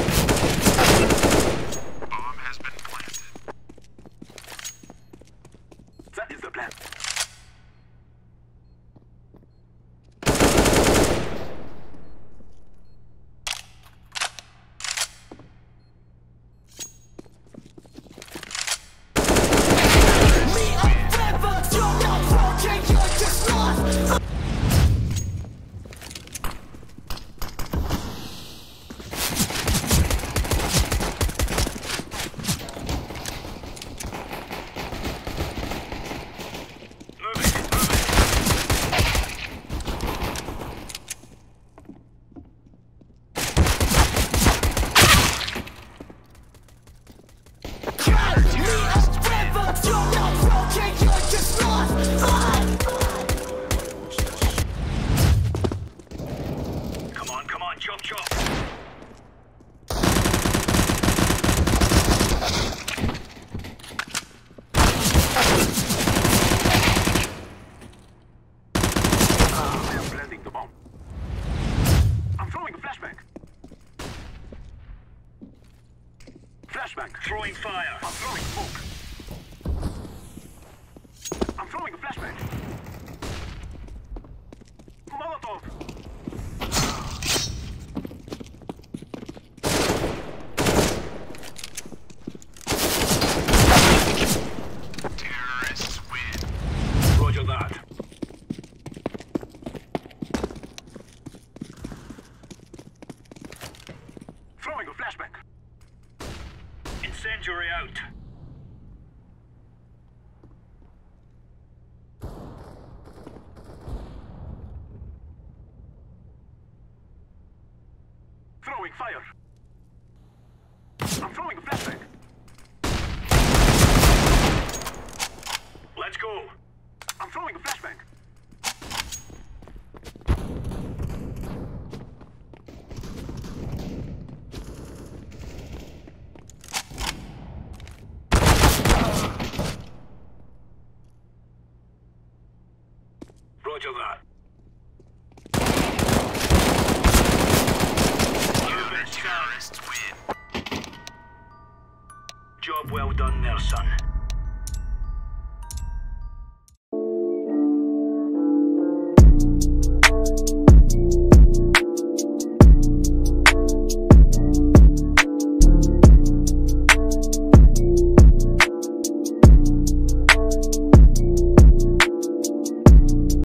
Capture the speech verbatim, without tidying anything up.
Bomb has been planted. That is the plan. Chop chop. I am planting the bomb. I'm throwing a flashbang. Flashbang. Throwing fire. I'm throwing smoke. I'm throwing a flashbang. Molotov. Terrorists win. Roger that. Throwing a flashbang. Incendiary out. Throwing fire. I'm throwing a flashbang. Let's go. I'm throwing a flashbang. Roger that. Terrorists win. Job well done there, son.